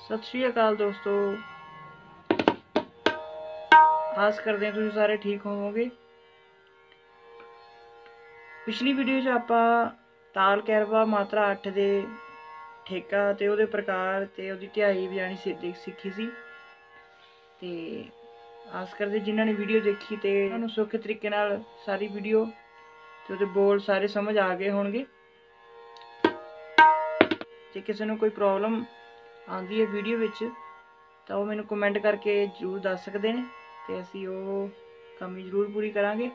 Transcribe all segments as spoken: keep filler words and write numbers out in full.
सत श्री अकाल दोस्तों, आस करते हैं तुम सारे ठीक होवोगे। पिछली वीडियो 'च आपां ताल कैरवा मात्रा अठ दे ठेका ते उहदे प्रकार ते उहदी ध्याई बजानी सीखी सी। ते आस करदे जिन्हां ने वीडियो देखी ते उन्हां नूं सौखे तरीके नाल सारी वीडियो ते उहदे बोल सारे समझ आ गए होणगे। जे किसी नूं कोई प्रॉब्लम आंदी है वीडियो विच तां ओह मैनूं कमेंट करके जरूर दस सकदे ने ते असीं ओह कमी जरूर पूरी करांगे।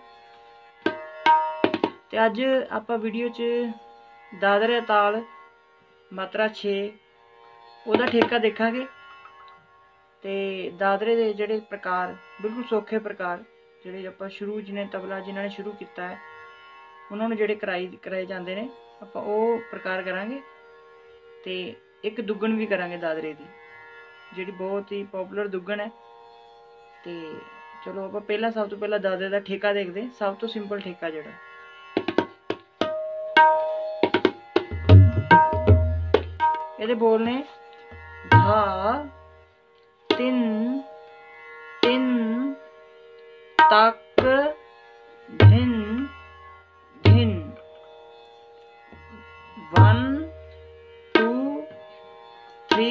ते अज आपां वीडियो च दादरे ताल मात्रा छे ओहदा ठेका देखांगे। ते दादरे दे जिहड़े प्रकार बिल्कुल सौखे प्रकार जिहड़े आपां शुरू जिन्हें तबला जिन्हां ने शुरू कीता है उन्हां नूं जिहड़े कराई कराए जांदे ने आपां ओह प्रकार करांगे। ते एक दुग्गण भी करांगे दादरे दी जिहड़ी बहुत ही पॉपुलर दुग्गण है। ते चलो आपां पहला सब तो पहला दादरे दा ठेका देखदे। सब तो सिंपल ठेका जिहड़ा ਇਹਦੇ बोल ने धा तिन तिन तक धिन धिन one two three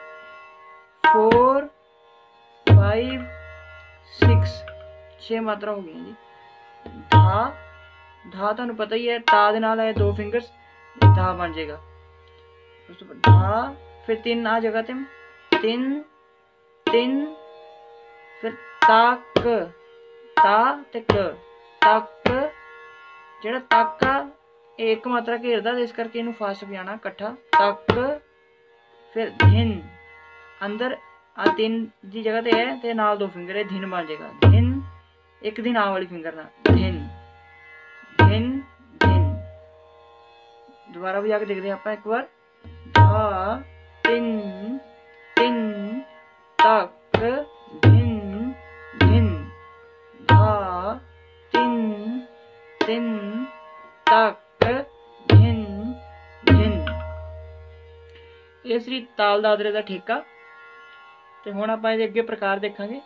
four five six छे मात्रा हो गई जी। धा धा तुहानूं पता ही है, ता दे नाल है दो फिंगर्स धा बन जाएगा। उस तो बाद धा फिर तीन आ जगह ते तिन तिन फिर तक ता ते क तक जेड़ा तक आ एक मात्रा घेरदा इस करके इनू फास्ट बजाना कट्ठा तक। फिर धिन अंदर आ तीन दी जगह ते है ते नाल दो फिंगर है धिन बन जाएगा। धिन एक दिन आ वाली फिंगर ना धिन धिन धिन। दोबारा बजा के देखते हैं आप एक बार। धा तिन तिन तक धिन धिन धा तिन तिन तक धिन धिन। ये सी ताल दादरे का ठेका। ते हुण आपां इहदे अगे प्रकार देखांगे।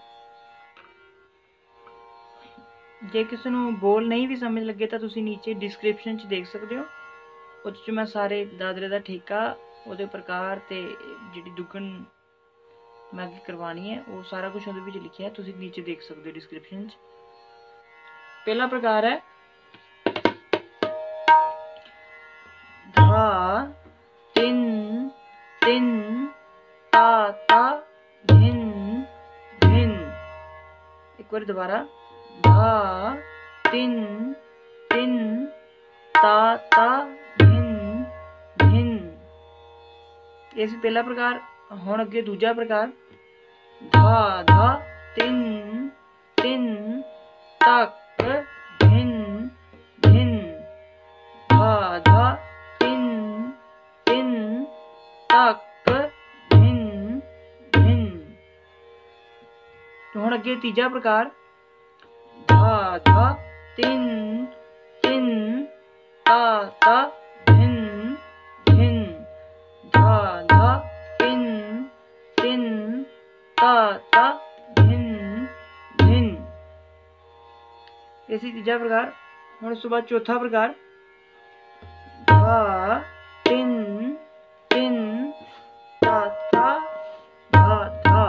जे किसी नूं बोल नहीं भी समझ लगे तो तुसीं नीचे डिस्क्रिप्शन च देख सकते हो। उस च मैं सारे दादरे का ठेका उहदे प्रकार ते जिहड़ी दुग्गण मैं अगे करवानी है वो सारा कुछ उहदे विच लिखिआ है, तुसीं नीचे देख सकते हो डिस्क्रिप्शन च। पहला प्रकार है धा तिन तिन ता ता धिन धिन। एक बार दोबारा धा तिन तिन ता ता धिन धिन। ये सी पहला प्रकार। हुण अगे दूजा प्रकार धा धा तिन तिन तक धिन धिन धा धा तिन तिन तक धिन धिन। तो हुण अगे तीजा प्रकार धा धा तिन तिन ता ता धिन धिन धा धा तिन तिन ता ता धिन धिन। ये सी तीजा प्रकार। हुण उस तो बाद चौथा प्रकार धा तिन तिन ता ता धा धा।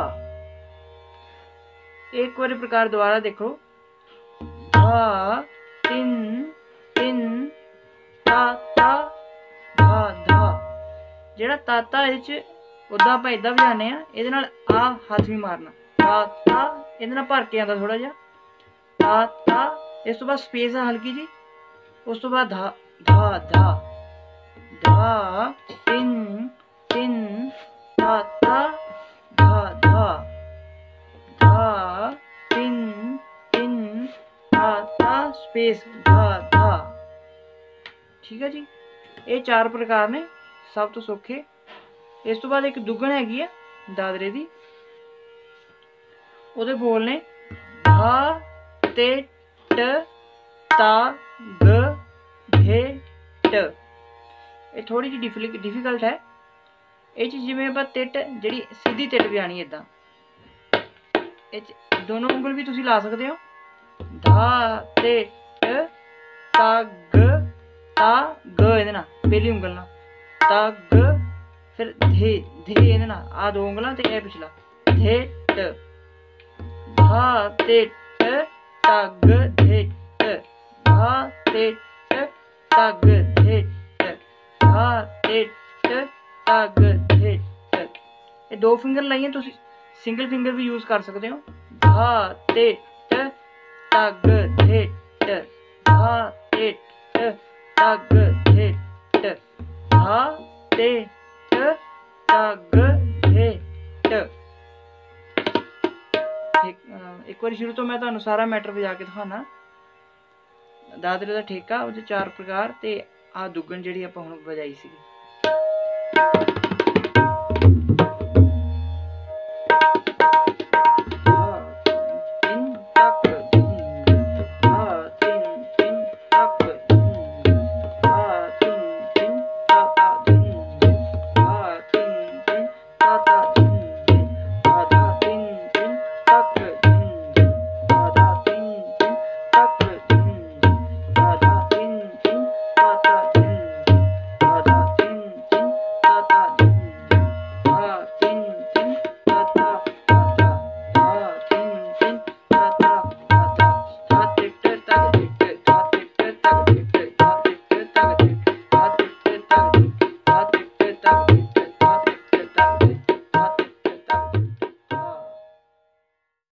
एक बार प्रकार दोबारा देखो धा तिन तिन ता ता धा धा। जेड़ा ताता इच उदा आपां इदां बजाने आ, इहदे नाल आ हाथ भी मारना ता ता इहदे नाल भर के आंदा थोड़ा जिहा ता ता। इस तो बाद स्पेस है हल्की जी। उस तो बाद धा धा धा धा तिन तिन ता ता धा धा धा तिन तिन ता ता स्पेस धा धा। ठीक है जी। ये चार प्रकार ने सब तो सौखे। इस तो बाद एक दुग्गण हैगी है दादरे दी। उहदे बोल ने धा ते ट ता ग धे ट। ये थोड़ी जी डिफिकल्ट है। ਇਹ ਚ ਜਿਵੇਂ ਆਪਾਂ ਤਿੱਟ ਜਿਹੜੀ ਸਿੱਧੀ ਤਿੱਟ ਵਜਾਣੀ ਇਦਾਂ, ਇਹ ਚ ਦੋਨੋਂ ਉਂਗਲ ਵੀ ਤੁਸੀਂ ਲਾ ਸਕਦੇ ਹੋ। ਧਾ ਤੇ ਟ ਤਾ ਗ ਤਾ ਗ ਇਹਦੇ ਨਾਲ ਪਹਿਲੀ ਉਂਗਲ ਨਾਲ, ਤਾ ਗ ਫਿਰ ਧੇ ਧੇ ਇਹਦੇ ਨਾਲ, ਆ ਦੋ ਉਂਗਲਾਂ ਤੇ ਇਹ ਪਿਛਲਾ ਧੇ ਟ, ਧਾ ਤੇ ਟ ਤਾ ਗ ਧੇ ਟ, ਧਾ ਤੇ ਟ ਤਾ ਗ ਧੇ ਟ, ਧਾ ਤੇ ਟ ਤਾ ਗ ਧੇ ਟ। ਇਹ ਦੋ ਫਿੰਗਰ ਲਾਈਆਂ, ਤੁਸੀਂ ਸਿੰਗਲ ਫਿੰਗਰ ਵੀ ਯੂਜ਼ ਕਰ ਸਕਦੇ ਹੋ। ਧਾ ਤੇ ਟ ਤਾ ਗ ਧੇ ਟ, ਧਾ ਤੇ ਟ ਤਾ ਗ ਧੇ ਟ, ਧਾ ਤੇ ਟ ਤਾ ਗ ਧੇ ਟ। ਇੱਕ ਵਾਰੀ ਸ਼ੁਰੂ ਤੋਂ ਮੈਂ ਤੁਹਾਨੂੰ ਸਾਰਾ ਮੈਟਰ ਵਜਾ ਕੇ ਦਿਖਾਣਾ। ਦਾਦਰੇ ਦਾ ਠੇਕਾ, ਉਹਦੇ ਚਾਰ ਪ੍ਰਕਾਰ ਤੇ ਆ ਦੁੱਗਣ ਜਿਹੜੀ ਆਪਾਂ ਹੁਣ ਵਜਾਈ ਸੀਗੀ।